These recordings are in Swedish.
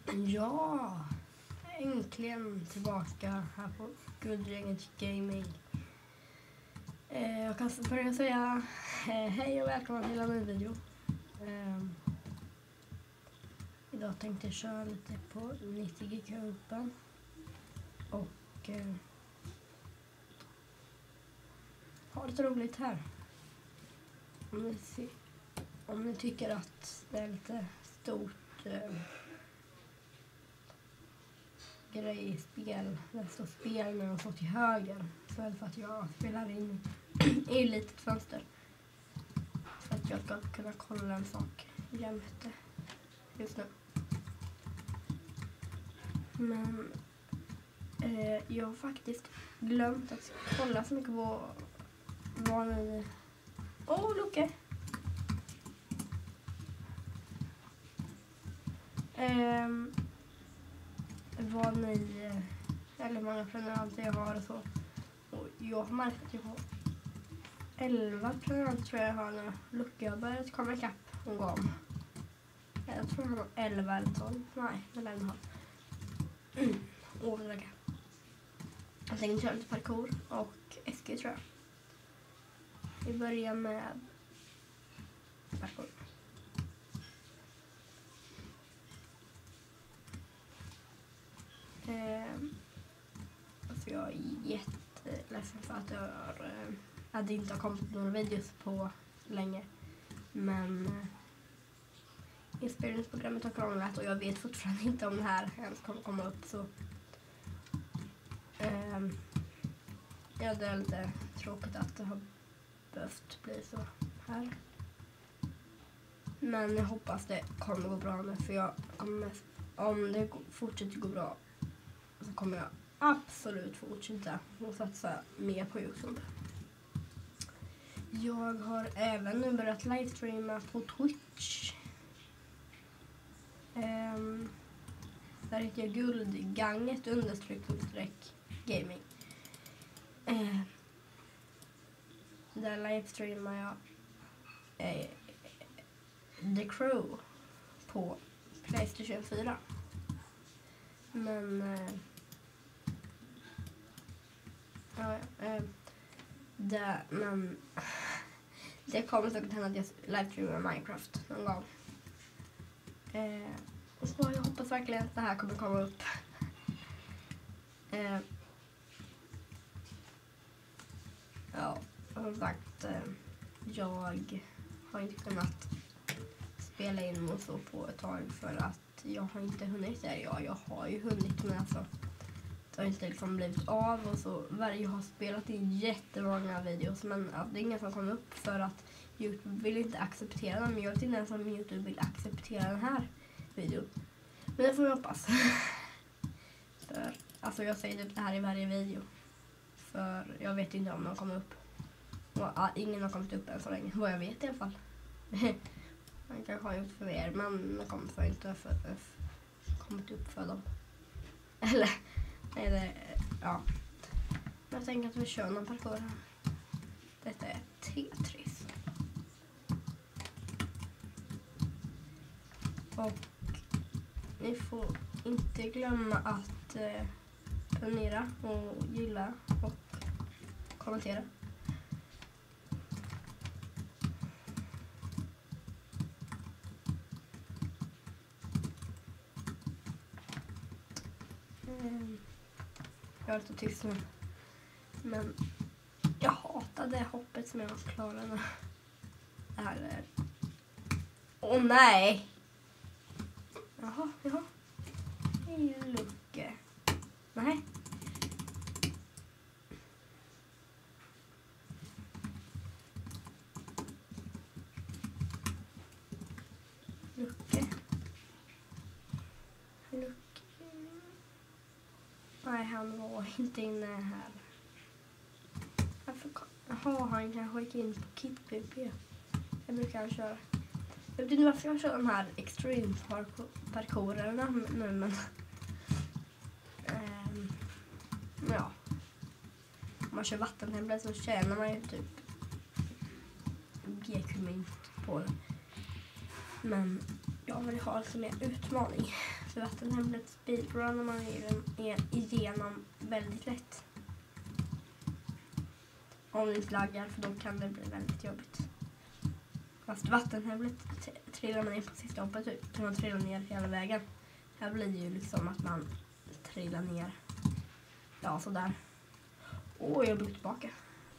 Ja, äntligen tillbaka här på Guldgänget Gaming. Jag kan börja säga hej och välkomna till en ny video. Idag tänkte jag köra lite på 90 GK-uppen. Och ha lite roligt här. Om ni tycker att det är lite stort grej i spel, det står spel när de står till höger, så är det för att jag spelar in i ett litet fönster så att jag ska kunna kolla en sak jämte just nu. Men jag har faktiskt glömt att kolla så mycket på vad ni... Lucke! Vad ni, eller många prenumeranter jag har och så. Och jag har märkt att jag har 11 prenumeranter tror jag har nu. Lucke har börjat komma ikapp en gång. Jag tror han har 11 eller 12. Nej, det lär han ha. Jag tänkte köra lite parkour och SG tror jag. Vi börjar med parkour. Alltså jag är jätteledsen för att jag inte har kommit några videos på länge. Men inspelningsprogrammet har krånglat och jag vet fortfarande inte om det här ens kommer komma upp. Så ja, det är lite tråkigt att det har behövt bli så här. Men jag hoppas det kommer gå bra nu, för jag kommer, om det fortsätter gå bra så kommer jag absolut fortsätta och satsa mer på YouTube. Jag har även nu börjat livestreama på Twitch. Där heter jag Guldganget _gaming. Där livestreamar jag The Crew på PlayStation 4. Men det kommer säkert hända att jag livestreamar Minecraft någon gång. Och så jag hoppas verkligen att det här kommer komma upp. Ja, som sagt, jag har inte kunnat spela in och så på ett tag för att jag har inte hunnit där. Jag har ju hunnit, men alltså det har inte liksom blivit av och så. Jag har spelat in jättemånga videos, men ja, det är inga som kommer upp för att YouTube vill inte acceptera dem. Jag vet inte ens om YouTube vill acceptera den här videon. Men det får jag hoppas. För, alltså jag säger det här i varje video. För jag vet inte om de kommer upp. Och, ingen har kommit upp än så länge, vad jag vet i alla fall. Man kanske har gjort för er, men de kommer för inte kommit upp för dem. Eller, nej det, ja. Jag tänker att vi kör någon parkour här. Detta är Tetris. Och ni får inte glömma att prenumerera och gilla och kommentera. Jag är lite tyst nu. Men jag hatar det hoppet som jag klarar nu. Det här är... Åh nej! Jaha. Hej Lucke. Nej. Lucke. Nej, han var inte inne här. Han kanske gick in på KitPP. Jag brukar köra. Jag vet inte varför jag kör de här extreme parkourerna nu, men ja. Om man kör vattentempel så tjänar man ju typ GQ-mynt på det. Men jag vill ha lite mer utmaning. För vattenhemlet speedrunnar man igenom väldigt lätt. Om det inte laggar, för då kan det bli väldigt jobbigt. Fast vattenhemlet trillar man ner på sista hoppet ut. Kan man trilla ner hela vägen. Här blir det ju liksom att man trillar ner. Ja, sådär. Jag blir tillbaka.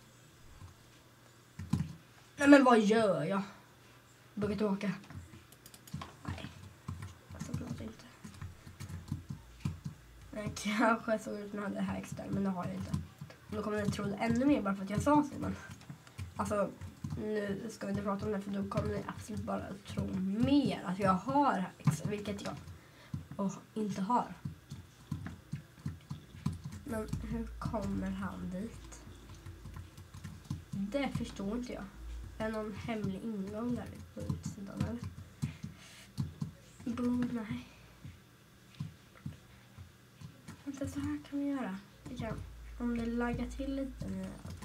Nej, men vad gör jag? Jag börjar tillbaka. Nej, såklart inte. Jag kanske såg ut när det här extra, men det har jag inte. Då kommer jag tro det ännu mer bara för att jag sa så. Men alltså, nu ska vi inte prata om det, för då kommer ni absolut bara tro mer att jag har extra, vilket jag inte har. Men hur kommer han dit? Det förstår inte jag. Är det någon hemlig ingång där på utsidan eller? Nej. Inte så här kan vi göra. Om det laggar till lite nu.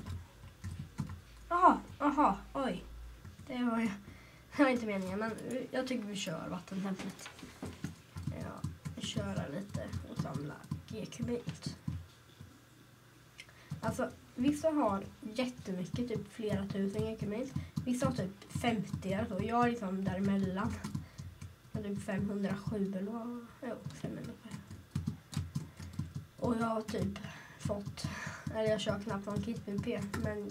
Aha, oj. Det var inte meningen, men jag tycker vi kör vattentemplet. Ja, köra lite och samla G-kubit. Alltså, vissa har jättemycket, typ flera tusen G-kubit. Vissa har typ 50 eller så. Jag är liksom däremellan. Jag har typ 507 eller 507. Och jag har typ fått, eller jag kör knappt någon KitPP, men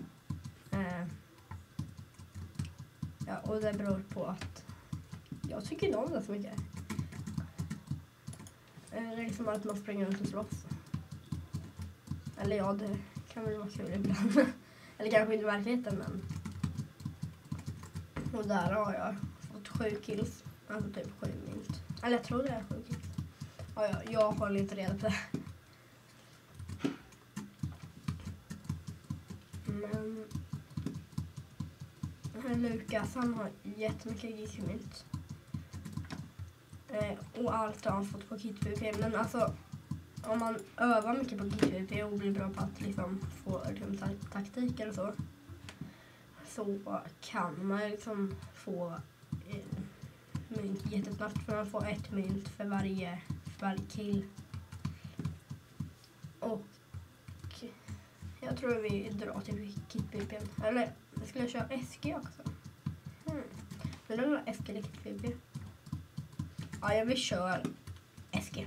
ja, och det beror på att jag tycker inte om det så mycket. Det är liksom att man springer runt och slåss. Eller ja, det kan väl vara kul ibland. Eller kanske inte i verkligheten, men. Och där har jag fått 7 kills. Alltså typ 7 minut. Eller jag tror det är 7 kills. Ja, jag håller inte reda på det. Men Lukas, han har jättemycket G-mynt. Och allt har han fått på KitPP. Men alltså, om man övar mycket på KitPP och blir bra på att liksom få taktiker och så kan man liksom få mynt jättesnabbt. För man får 1 mynt för varje kill. Och jag tror vi drar till KitPP. Eller skulle jag köra SG också? Men det var SG eller KitPP. Ja, jag vill köra SG.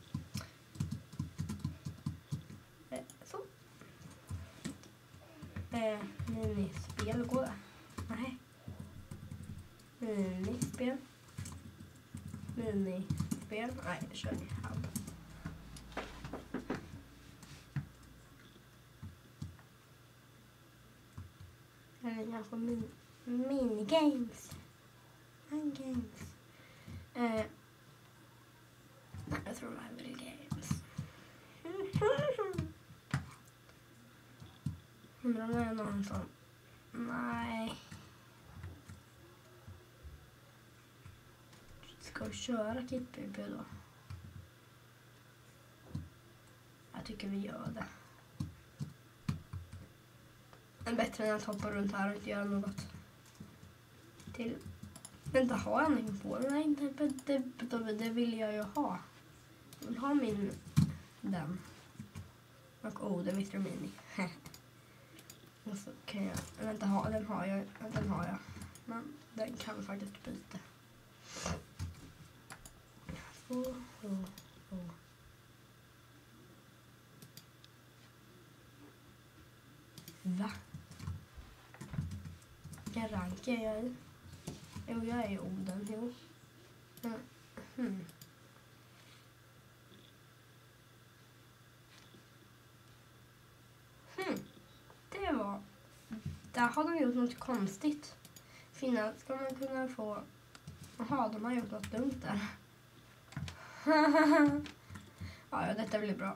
Så. Minispel går det? Nej. Minispel. Nej, jag kör i hand. Eller kanske minigames. Games. Jag tror det är väl games. Undrar om det är någon som. Nej. Ska vi köra KitPP då? Jag tycker vi gör det. Det är bättre än att hoppa runt här och inte göra något. Till. Vänta, har jag någonting på? Nej, det vill jag ju ha. Jag vill ha den. Och det Mr. Mini. Och så kan jag. Vänta, den har jag. Men den kan vi faktiskt byta. Så. Va? Vilken rank är jag i? Jo, jag är i Oden, jo. Det var. Där har de gjort något konstigt. Finland ska man kunna få. Jaha, de har gjort något dumt där. Ja, detta blir bra.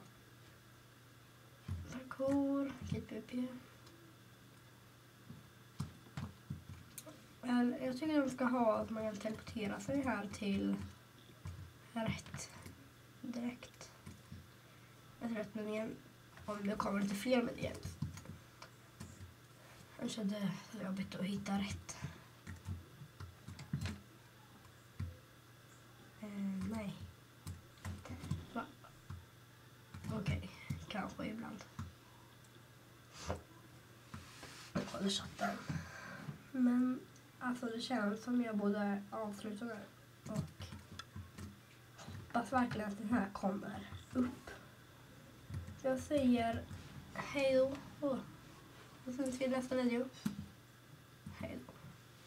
Parkour, KitPP. Jag tycker de ska ha att man kan teleportera sig här till rätt direkt. Rätt med igen. Om det kommer lite fler med igen. Jag kände det var jobbigt att hitta rätt. Nej. kanske ibland. Kolla chatten. Men alltså det känns som jag borde avsluta det. Och hoppas verkligen att den här kommer upp. Så jag säger hej då. Och syns vi i nästa video. Hej då.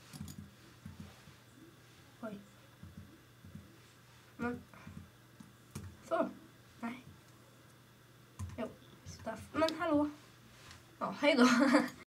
Oj. Men. Så. Nej. Jo. Stuff. Men hallå. Ja, hej då.